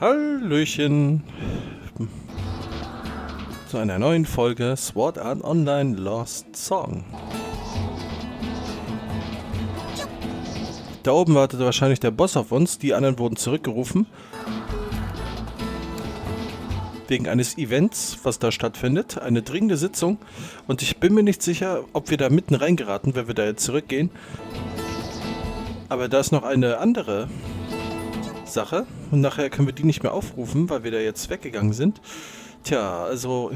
Hallöchen zu einer neuen Folge Sword Art Online Lost Song. Da oben wartet wahrscheinlich der Boss auf uns, die anderen wurden zurückgerufen. Wegen eines Events, was da stattfindet, eine dringende Sitzung. Und ich bin mir nicht sicher, ob wir da mitten reingeraten, wenn wir da jetzt zurückgehen. Aber da ist noch eine andere Sache und nachher können wir die nicht mehr aufrufen, weil wir da jetzt weggegangen sind. Tja, also,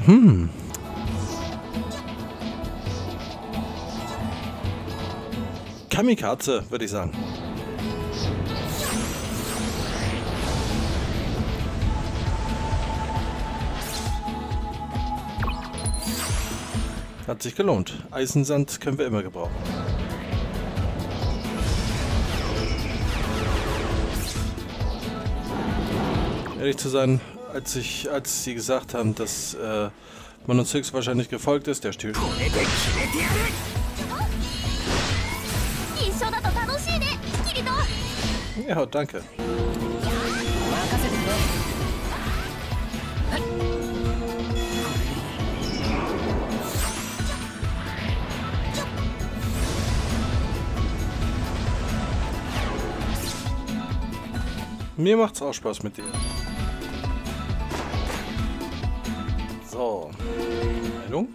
Kamikaze, würde ich sagen. Hat sich gelohnt. Eisensand können wir immer gebrauchen. Ehrlich zu sein, als sie gesagt haben, dass man uns höchstwahrscheinlich gefolgt ist, der Stil. Ja, danke. Mir macht's auch Spaß mit dir. So. Heilung.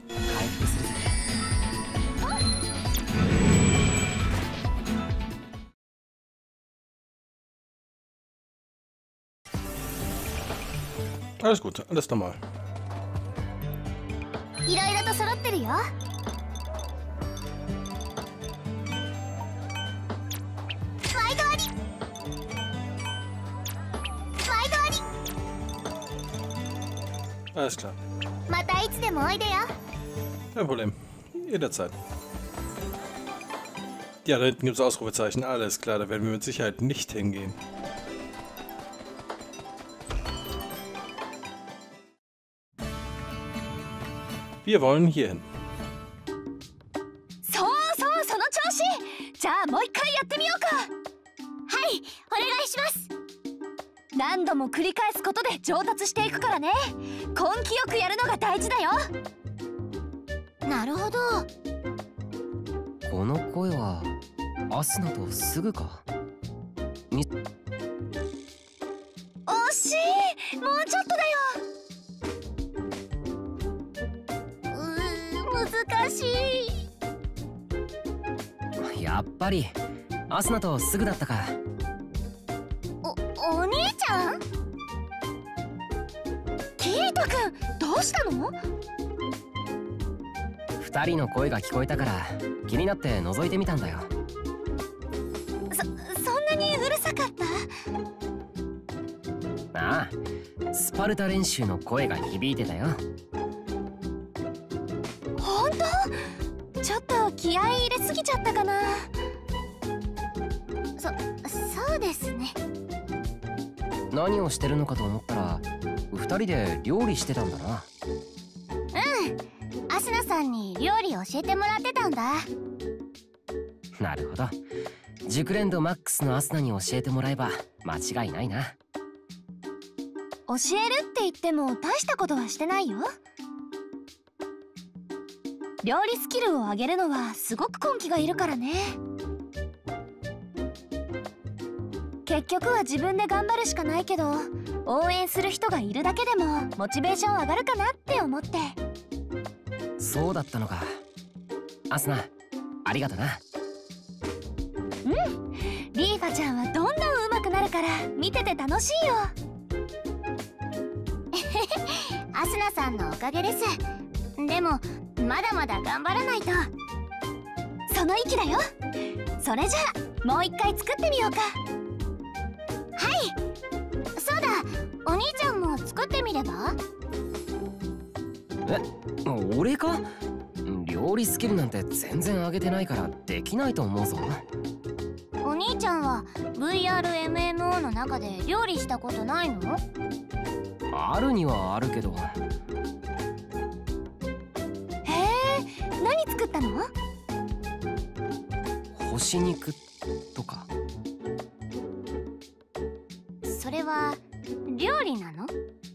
Alles gut, alles normal. Alles klar. Kein Problem. Jederzeit. Ja, da hinten gibt es Ausrufezeichen. Alles klar, da werden wir mit Sicherheit nicht hingehen. Wir wollen hier hin. やっぱりアスナとすぐだったか。 お兄ちゃん？キート君、どうしたの ？2人の声が聞こえたから気になって覗いてみたんだよ。 そんなにうるさかった？ ああ、スパルタ練習の声が響いてたよ。 本当？ちょっと気合い入れすぎちゃったかな。そうですね。 何をしてるのかと思ったら2人で料理してたんだな。 アスナさんに料理教えてもらってたんだ。 なるほど。熟練度マックスのアスナに教えてもらえば間違いないな。 教えるって言っても大したことはしてないよ。料理スキルを上げるのはすごく根気がいるからね。結局は自分で頑張るしかないけど、応援する人がいるだけでもモチベーション上がるかなって思って。 そうだったのか。アスナ、ありがとな。 リーファちゃんはどんどん上手くなるから見てて楽しいよ。アスナさんのおかげです。でもまだまだ頑張らないと。その意気だよ。それじゃあもう一回作ってみようか。はい、そうだ、お兄ちゃんも作ってみれば？ 俺か？料理スキルなんて全然上げてないからできないと思うぞ。 お兄ちゃんは VRMMO の中で料理したことないの？ あるにはあるけど。 へえ、何作ったの？ 干し肉とか。 それは料理なの？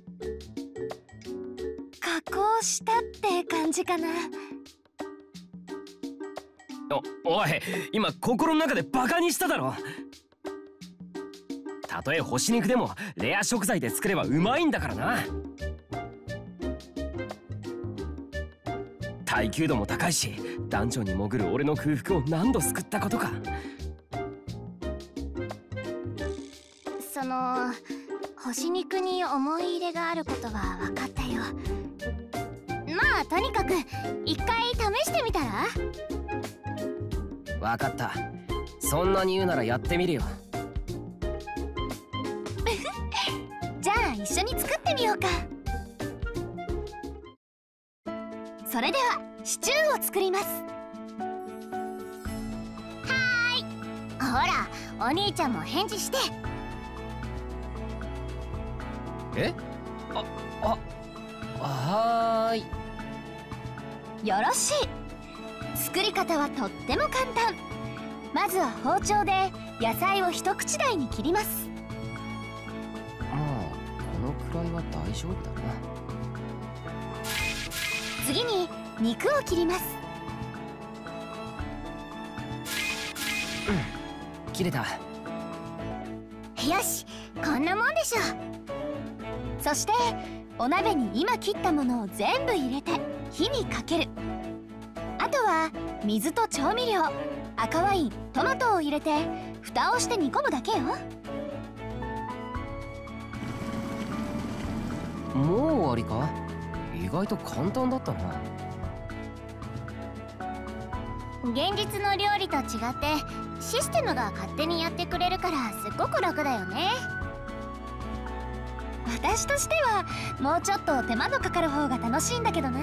加工したって感じかな。 おい、今心の中でバカにしただろ。たとえ干し肉でもレア食材で作ればうまいんだからな。耐久度も高いし、ダンジョンに潜る俺の空腹を何度救ったことか。 その干し肉に思い入れがあることは分かったよ。まあとにかく一回試してみたら？ 分かった。そんなに言うならやってみるよ。 じゃあ一緒に作ってみようか。それではシチューを作ります。はーい。ほらお兄ちゃんも返事して。 え？はーい。よろしい。作り方はとっても簡単。まずは包丁で野菜を一口大に切ります。まあこのくらいは大丈夫だな。 次に肉を切ります。 切れた。 よし、こんなもんでしょ。そしてお鍋に今切ったものを全部入れて火にかける。あとは水と調味料、赤ワイン、トマトを入れて蓋をして煮込むだけよ。 もう終わりか？意外と簡単だったな。 現実の料理と違ってシステムが勝手にやってくれるからすっごく楽だよね。私としてはもうちょっと手間のかかる方が楽しいんだけどな。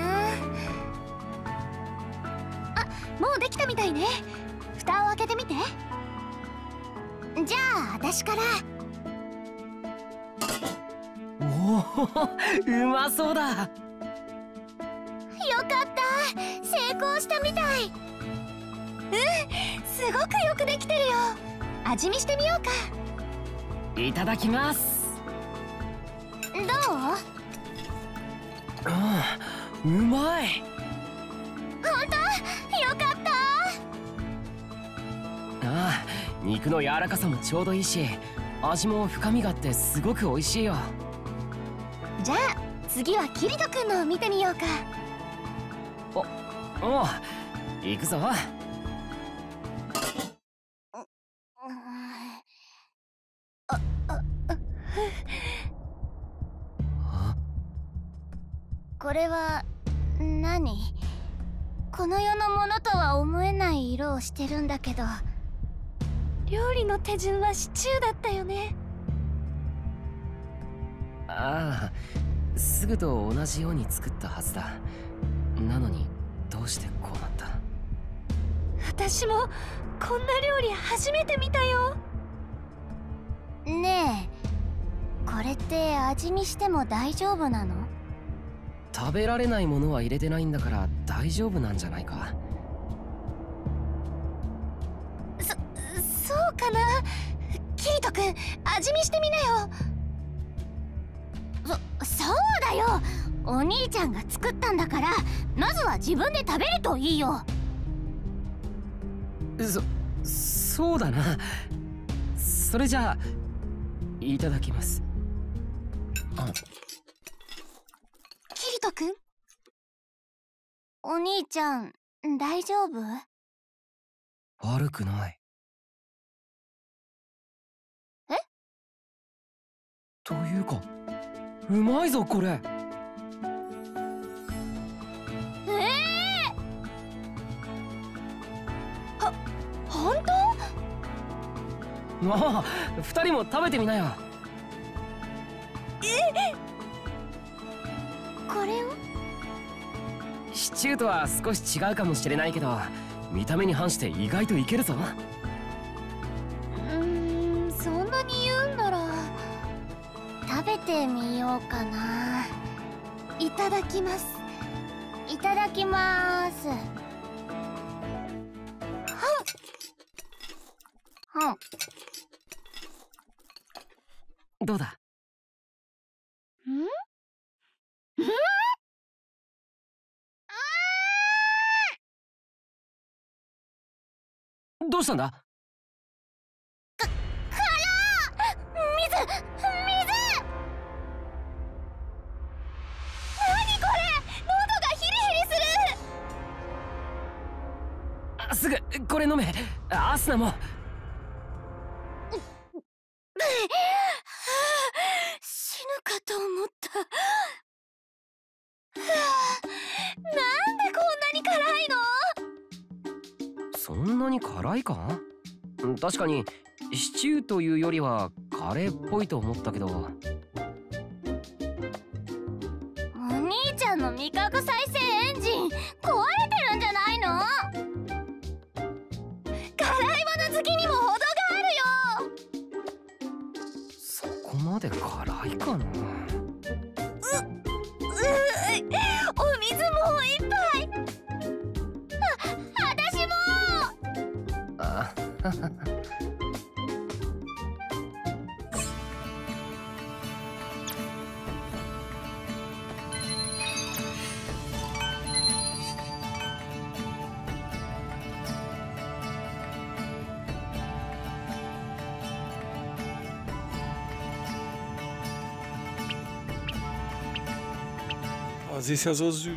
あ、もうできたみたいね。蓋を開けてみて。じゃあ私から。 おお、うまそうだ。 よかった、成功したみたい。すごくよくできてるよ。味見してみようか。 いただきます。 どう？ うまい。 本当？よかった。 ああ、肉の柔らかさもちょうどいいし、味も深みがあってすごく美味しいよ。 じゃあ次はキリト君のを見てみようか。 おう、行くぞ。 これは何？この世のものとは思えない色をしてるんだけど。料理の手順はシチューだったよね。 ああ、すぐと同じように作ったはずだ。なのにどうしてこうなった？ 私もこんな料理初めて見たよ。ねえ、これって味見しても大丈夫なの？ 食べられないものは入れてないんだから大丈夫なんじゃないか。 そうかな。キリト君、味見してみなよ。そうだよ。お兄ちゃんが作ったんだからまずは自分で食べるといいよ。 そうだな。それじゃあいただきます。 キリト君、お兄ちゃん大丈夫？ 悪くない。 え？ というかうまいぞこれ。 本当？ ああ、二人も食べてみなよ。 これを？ シチューとは少し違うかもしれないけど、見た目に反して意外といけるぞ。 そんなに言うんなら食べてみようかな。いただきます。いただきます。 どうだ？ どうしたんだ？ 水。何これ、喉がヒリヒリする。 すぐこれ飲め。アスナも。 死ぬかと思った。なんでこんなに辛いの？ そんなに辛いか？確かにシチューというよりはカレーっぽいと思ったけど。 お兄ちゃんの味覚再生エンジン壊れてるんじゃないの？辛いもの好きにも程があるよ。 そこまで辛いかな。 お水もう一杯。私も。 あ Oh, sie ist ja so süß.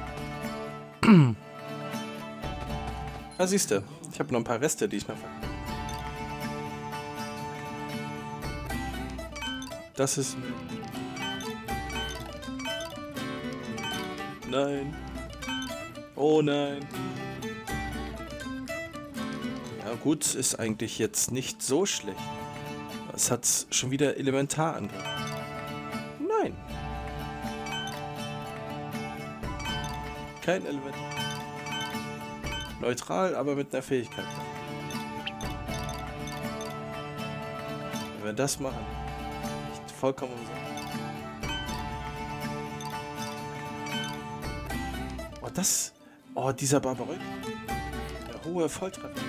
Ah, siehst du, ich habe noch ein paar Reste, die ich noch... Das ist... Nein. Oh nein. Ja gut, ist eigentlich jetzt nicht so schlecht. Es hat schon wieder elementar angegriffen. Nein. Kein Element. Neutral, aber mit einer Fähigkeit. Wenn wir das machen, nicht vollkommen umsonst. Oh, das... Oh, dieser Barbarock. Der hohe Volltreffer.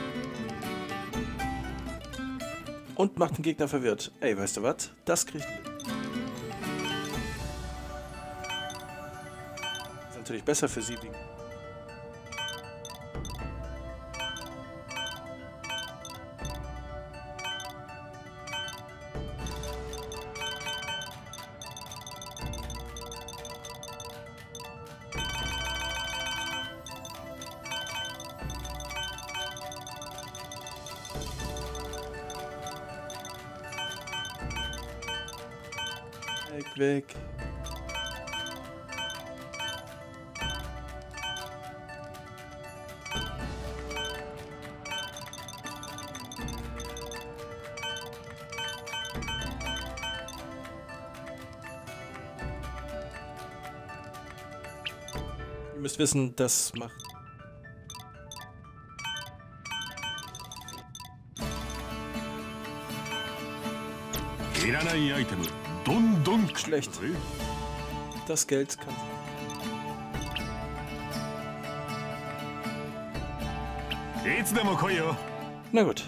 Und macht den Gegner verwirrt. Ey, weißt du was? Das kriegt... Ist natürlich besser für sie liegen. Weg. Ihr müsst wissen, das macht... Schlecht. Das Geld kann... Na gut.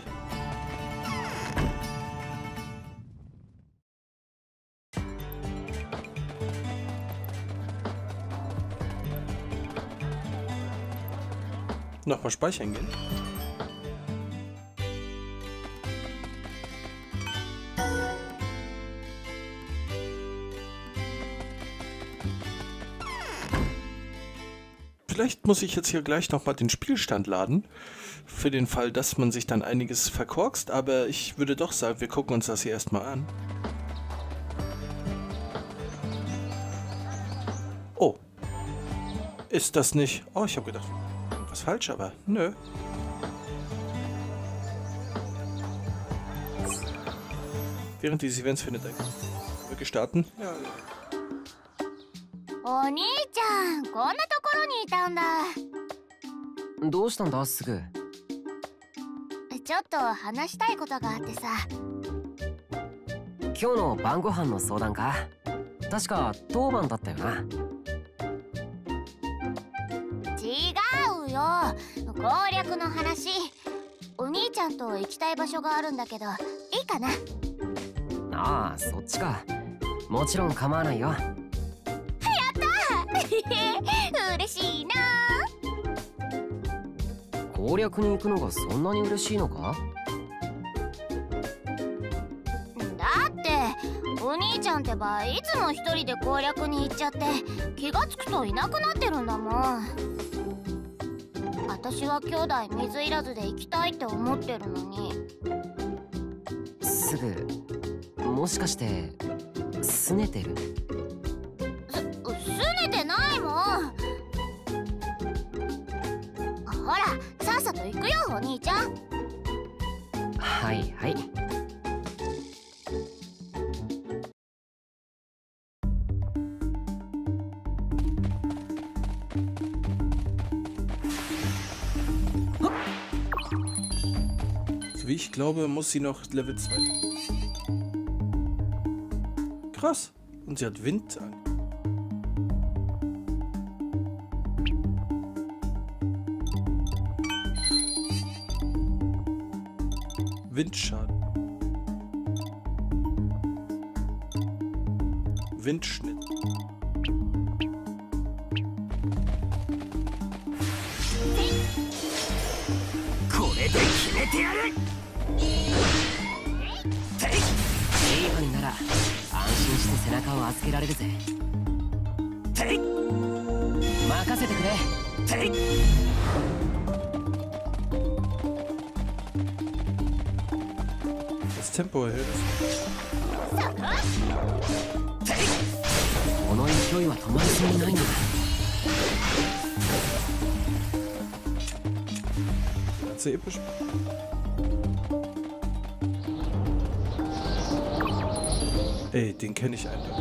Nochmal speichern gehen. Vielleicht muss ich jetzt hier gleich nochmal den Spielstand laden, für den Fall, dass man sich dann einiges verkorkst, aber ich würde doch sagen, wir gucken uns das hier erstmal an. Oh. Ist das nicht... Oh, ich habe gedacht, was falsch, aber nö. Während dieses Events findet ein... Wirklich starten? Ja. お兄ちゃん、こんなところにいたんだ。 どうしたんだすぐ。 ちょっと話したいことがあってさ。 今日の晩ご飯の相談か。確か当番だったよな。 違うよ、攻略の話。お兄ちゃんと行きたい場所があるんだけど、いいかな。 ああ、そっちか。もちろん構わないよ。嬉しいな。 攻攻略に行くのがそんなに嬉しいのか？ だってお兄ちゃんってばいつも一人で攻略に行っちゃって気がつくといなくなってるんだもん。私は兄弟水入らずで行きたいって思ってるのに。 すぐもしかして拗ねてる？ 拗ねてないもん。ほらさっさと行くよお兄ちゃん。 はいはい。 So wie ich glaube, muss sie noch Level 2. Krass. Und sie hat Wind an. Windschaden. Windschnitt. エイバになら安心して背中を預けられるぜ。任せてくれ。 Das Tempo erhöht. この勢いは止まりそうにないんだ。 Sehr episch. Ey, den kenne ich einfach.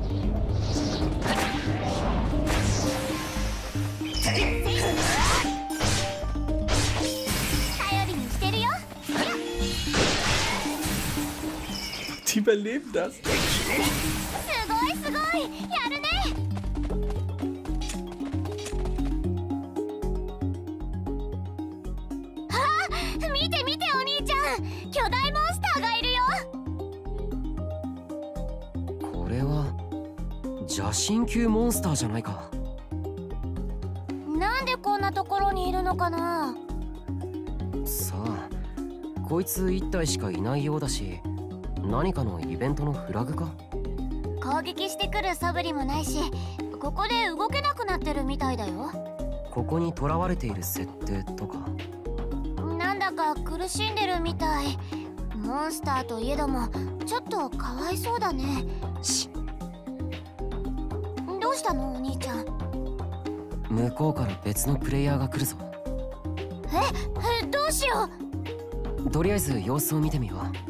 Die überleben das. すごいすごいやるね。あ、見て見てお兄ちゃん、巨大モンスターがいるよ。 これは邪神級モンスターじゃないか。 なんでこんなところにいるのかな。 さあ、こいつ1体しかいないようだし、何かのイベントのフラグか？ 攻撃してくる素振りもないし、ここで動けなくなってるみたいだよ。 ここに囚われている設定とか？ なんだか苦しんでるみたい。モンスターといえどもちょっとかわいそうだね。どうしたのお兄ちゃん。 向こうから別のプレイヤーが来るぞ。 どうしよう。 とりあえず様子を見てみよう。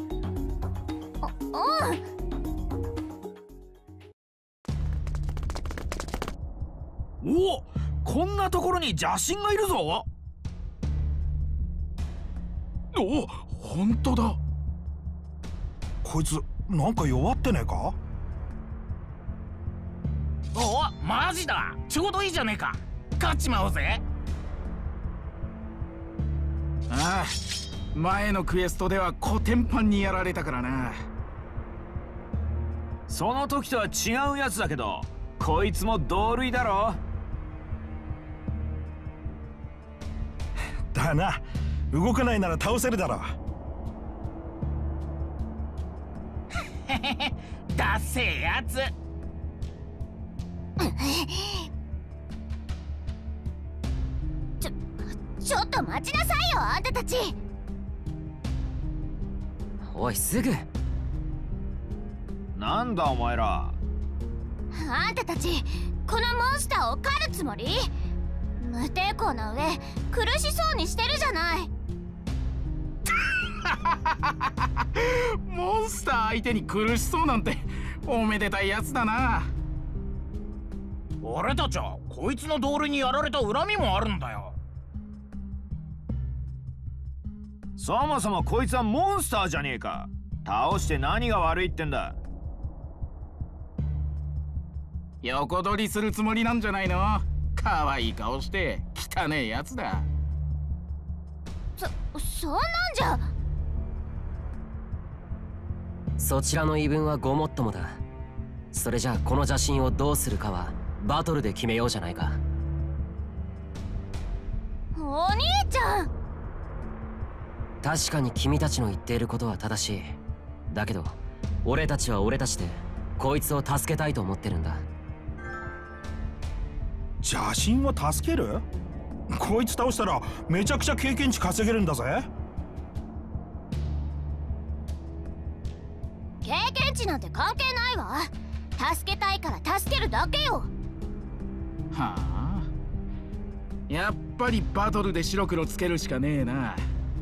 おお、こんなところに邪神がいるぞ。おお、本当だ。こいつなんか弱ってねえか？ おお、マジだ。ちょうどいいじゃねえか。勝っちまおうぜ。 ああ、前のクエストではコテンパンにやられたからな。 その時とは違うやつだけど、こいつも同類だろ。 だな、動かないなら倒せるだろ。 だっせえやつ。 ちょっと待ちなさいよあんたたち。 おい、すぐ。 なんだお前ら。 あんたたちこのモンスターを狩るつもり？無抵抗な上苦しそうにしてるじゃない。 モンスター相手に苦しそうなんておめでたいやつだな。 俺たちはこいつの同類にやられた恨みもあるんだよ。 そもそもこいつはモンスターじゃねえか。倒して何が悪いってんだ。 横取りするつもりなんじゃないの？可愛い顔して汚ねえやつだ。 そんなんじゃ。 そちらの言い分はごもっともだ。それじゃあこの邪神をどうするかはバトルで決めようじゃないか。 お兄ちゃん。 確かに君たちの言っていることは正しい。だけど俺たちは俺たちでこいつを助けたいと思ってるんだ。 邪神を助ける？こいつ倒したらめちゃくちゃ経験値稼げるんだぜ。 経験値なんて関係ないわ。助けたいから助けるだけよ。 はあ、やっぱりバトルで白黒つけるしかねえな。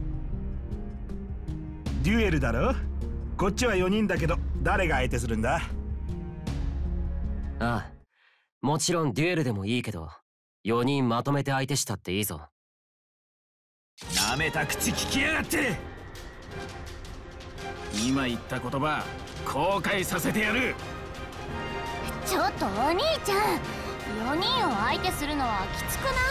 デュエルだろ。こっちは4人だけど誰が相手するんだ？ ああ、もちろんデュエルでもいいけど4人まとめて相手したっていいぞ。 なめた口聞きやがって。 今言った言葉後悔させてやる。 ちょっとお兄ちゃん、4人を相手するのはきつくない？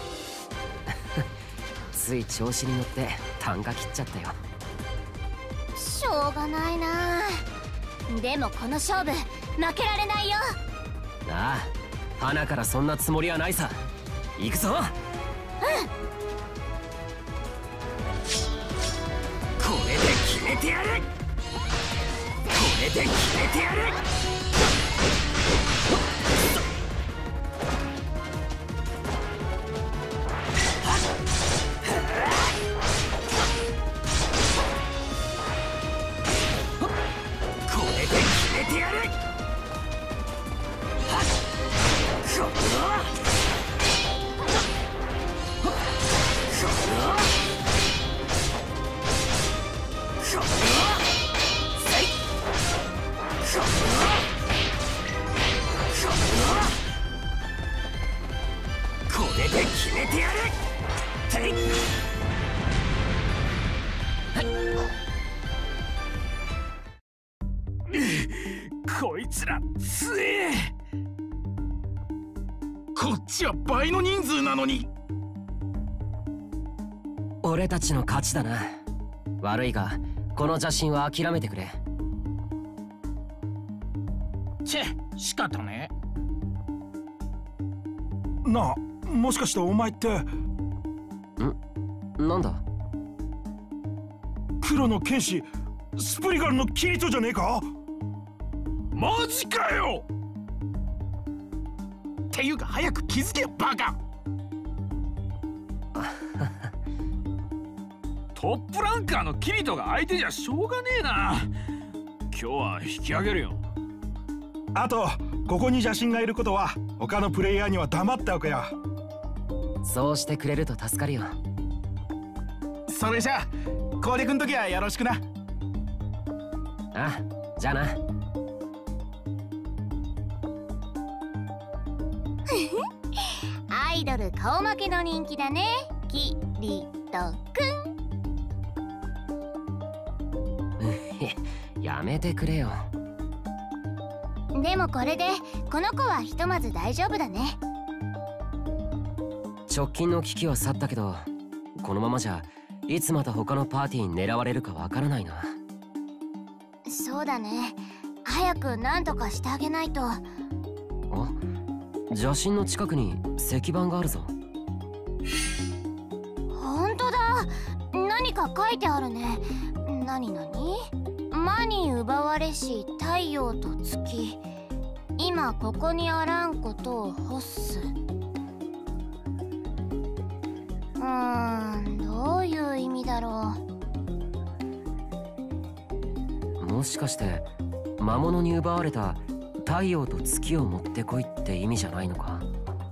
つい調子に乗って単価切っちゃったよ。 しょうがないな。でもこの勝負負けられないよ。 ああ、花からそんなつもりはないさ。行くぞ。これで決めてやる。これで決めてやる。これで決めてやる。これで決めてやる。 こいつら強え。こっちは倍の人数なのに。 俺たちの勝ちだな。悪いがこの邪神は諦めてくれ。 チェ、仕方ね。 なあ、もしかしてお前ってなんだ？ 黒の剣士スプリガンのキリトじゃねえか？ マジかよ。っていうか早く気づけよバカ。トップランカーのキリトが相手じゃしょうがねえな。今日は引き上げるよ。 あとここに邪神がいることは他のプレイヤーには黙っておくよ。 そうしてくれると助かるよ。 それじゃあ氷くん時はよろしくな。 あ、じゃあな。 アイドル顔負けの人気だね、キリトくん。やめてくれよ。 でもこれでこの子はひとまず大丈夫だね。 直近の危機は去ったけどこのままじゃいつまた他のパーティーに狙われるかわからないな。 そうだね、早く何とかしてあげないと。 あ、邪神の近くに石板があるぞ。 ほんとだ、何か書いてあるね。何魔に奪われし太陽と月、今ここにあらんことを欲す。どういう意味だろう。もしかして魔物に奪われた太陽と月を持ってこいって意味じゃないのか？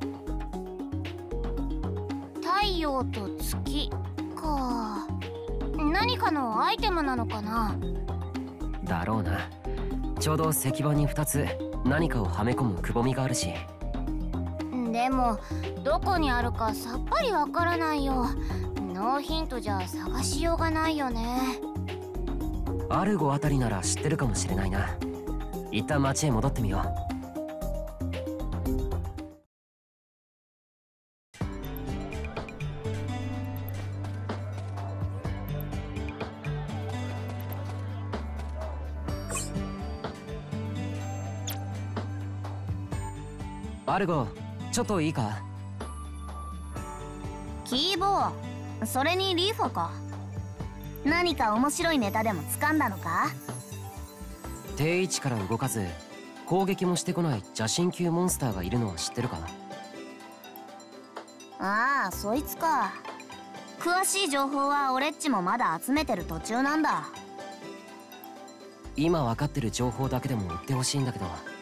太陽と月か。何かのアイテムなのかな？ だろうな。ちょうど石板に2つ何かをはめ込むくぼみがあるし。 でもどこにあるかさっぱりわからないよ。ノーヒントじゃ探しようがないよね。 アルゴあたりなら知ってるかもしれないな。一旦町へ戻ってみよう。アルゴ、ちょっといいか？ キーボー、それにリーファか。 何か面白いネタでも掴んだのか？ 定位置から動かず攻撃もしてこない邪神級モンスターがいるのは知ってるか？ ああ、そいつか。詳しい情報は俺っちもまだ集めてる途中なんだ。 今分かってる情報だけでも売ってほしいんだけど。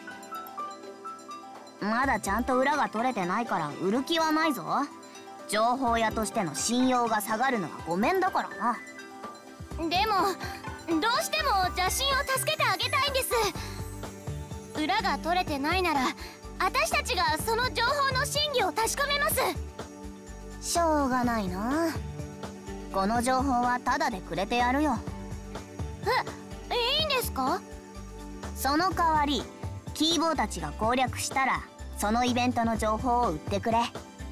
まだちゃんと裏が取れてないから売る気はないぞ。情報屋としての信用が下がるのはごめんだからな。 でもどうしても邪神を助けてあげたいんです。裏が取れてないなら私たちがその情報の真偽を確かめます。 しょうがないな。この情報はタダでくれてやるよ。 いいんですか？ その代わりキーボーたちが攻略したらそのイベントの情報を売ってくれ。 あ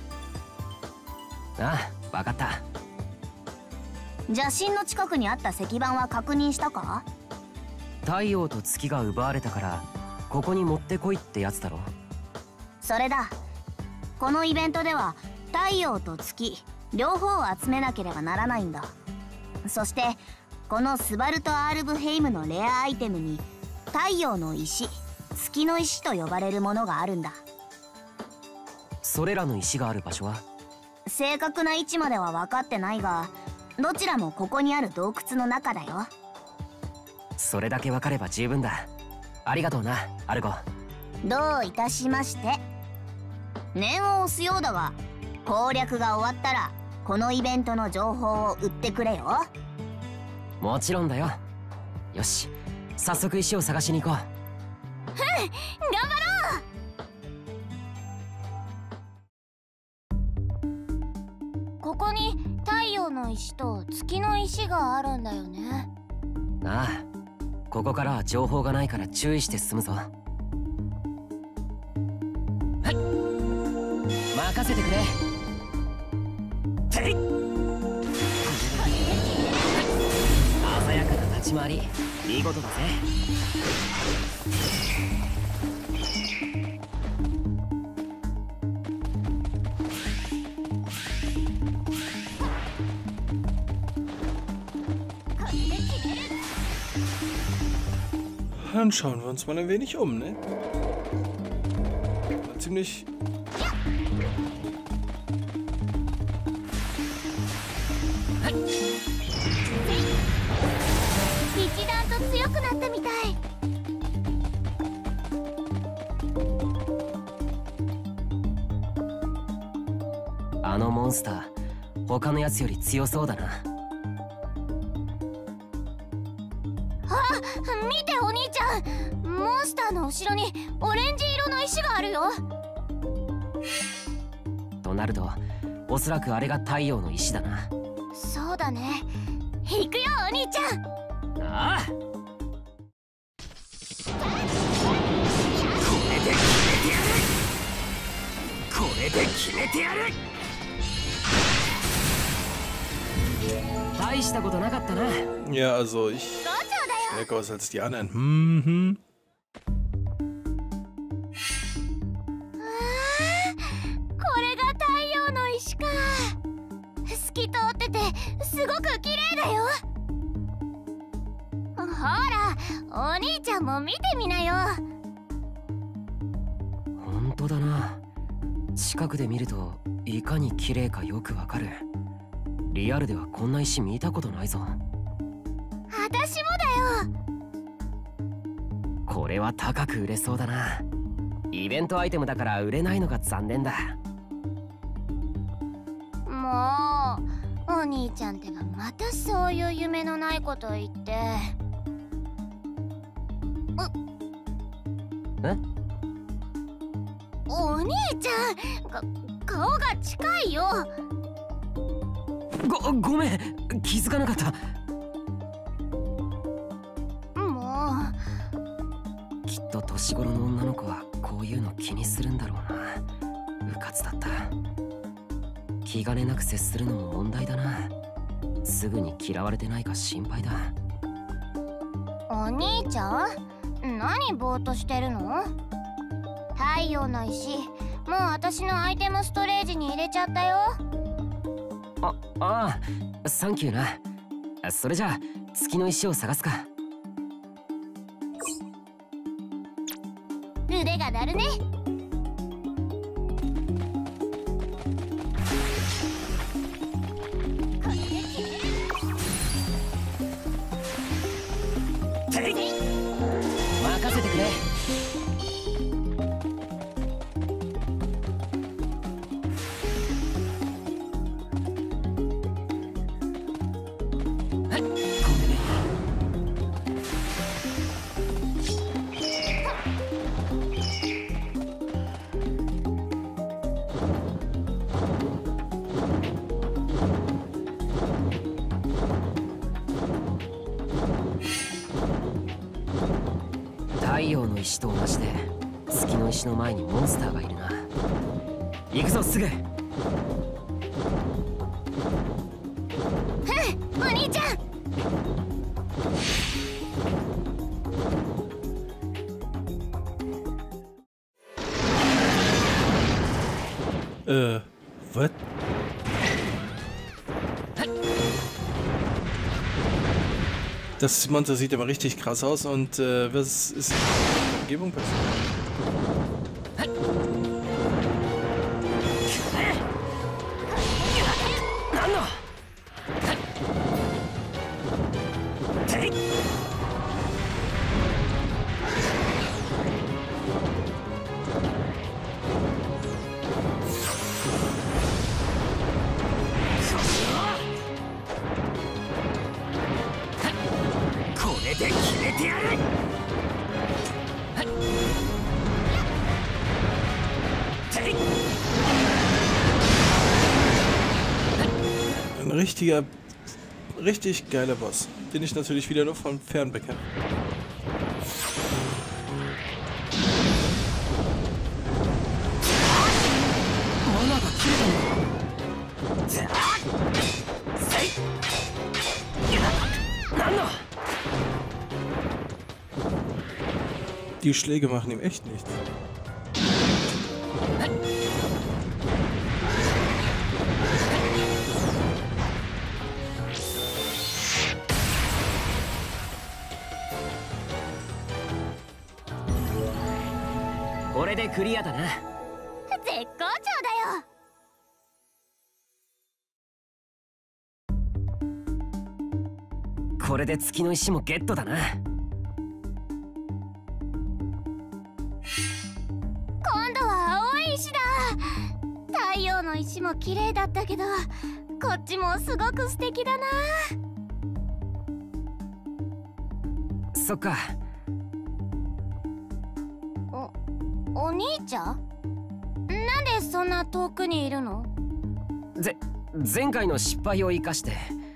あ、分かった。 邪神の近くにあった石板は確認したか？ 太陽と月が奪われたからここに持ってこいってやつだろ。 それだ。このイベントでは太陽と月両方を集めなければならないんだ。そしてこのスバルト・アールブヘイムのレアアイテムに太陽の石、月の石と呼ばれるものがあるんだ。 それらの石がある場所は？ 正確な位置までは分かってないが、どちらもここにある洞窟の中だよ。 それだけ分かれば十分だ。ありがとうな、アルゴ。 どういたしまして。念を押すようだが、攻略が終わったらこのイベントの情報を売ってくれよ。 もちろんだよ。よし、早速石を探しに行こう。 頑張ろう。ここに太陽の石と月の石があるんだよね。 ああ、ここからは情報がないから注意して進むぞ。はい、任せてくれ。ていっ、鮮やかな立ち回り、見事だぜ。 Dann schauen wir uns mal ein wenig um, ne? Ziemlich... 一段と強くなったみたい。 あのモンスター、他のやつより強そうだな。 見てお兄ちゃん、モンスターの後ろにオレンジ色の石があるよ。 となるとおそらくあれが太陽の石だな。 そうだね。行くよお兄ちゃん。 ああ、これで決めてやる。大したことなかったな。 Ja, also ich stärker aus als die anderen. これが太陽の石か。透き通っててすごく綺麗だよ。ほら、お兄ちゃんも見てみなよ。 本当だな。近くで見るといかに綺麗かよくわかる。リアルではこんな石見たことないぞ。 私もだよ。 これは高く売れそうだな。イベントアイテムだから売れないのが残念だ。 もうお兄ちゃんってばまたそういう夢のないこと言って。 え？ お兄ちゃん、顔が近いよ。 ごめん、気づかなかった。 もうきっと年頃の女の子はこういうの気にするんだろうな。うかつだった。気兼ねなく接するのも問題だな。すぐに嫌われてないか心配だ。 お兄ちゃん、何ぼーっとしてるの？太陽の石、もう私のアイテムストレージに入れちゃったよ。 ああ、サンキューな。 それじゃあ月の石を探すか。 腕が鳴るね。 任せてくれ。太陽の石と同じで月の石の前にモンスターがいるな。行くぞすぐ。 お兄ちゃん。 Was? Das Monster sieht aber richtig krass aus und was ist in der Umgebung passiert? Ein richtig geiler Boss, den ich natürlich wieder nur von fern bekenne. Die Schläge machen ihm echt nichts. これでクリアだな。 絶好調だよ。 これで月の石もゲットだな。 今度は青い石だ。太陽の石も綺麗だったけど、こっちもすごく素敵だな。 そっか。 お兄ちゃん？なんでそんな遠くにいるの？ 前回の失敗を生かして。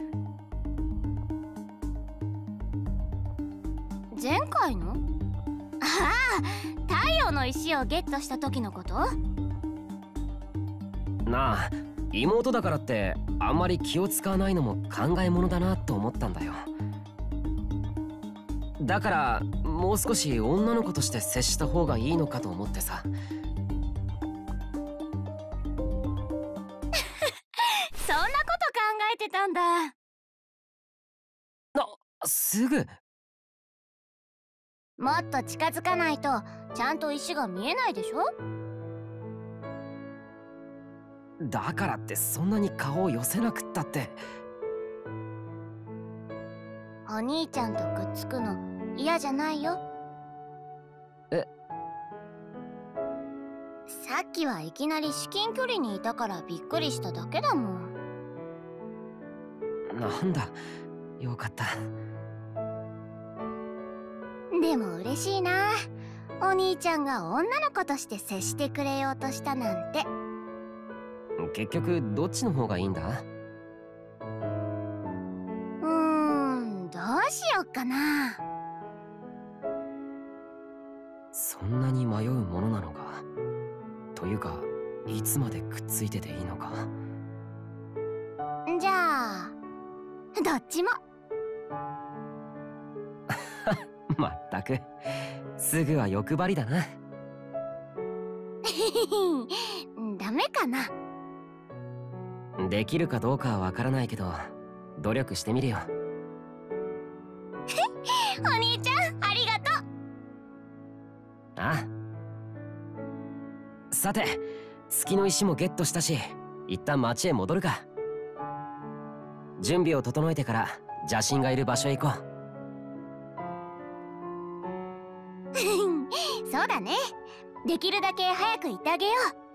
前回の？ああ、太陽の石をゲットした時のこと？ なあ、妹だからってあんまり気を使わないのも考えものだなと思ったんだよ。だからもう少し女の子として接した方がいいのかと思ってさ。 そんなこと考えてたんだ。 すぐ。 もっと近づかないとちゃんと石が見えないでしょ。 だからってそんなに顔を寄せなくったって。 お兄ちゃんとくっつくの嫌じゃないよ。さっきはいきなり至近距離にいたからびっくりしただけだもん。 なんだ、よかった。 でも嬉しいな、お兄ちゃんが女の子として接してくれようとしたなんて。 結局どっちの方がいいんだ？ どうしよっかな。 そんなに迷うものなのか。というか、いつまでくっついてていいのか。 じゃあどっちも。 まったく、すぐは欲張りだな。 ダメかな。 できるかどうかはわからないけど、努力してみるよ。 お兄ちゃんありがとう。 ああ。さて月の石もゲットしたし、一旦町へ戻るか。準備を整えてから邪神がいる場所へ行こう。 そうだね。できるだけ早く行ってあげよう。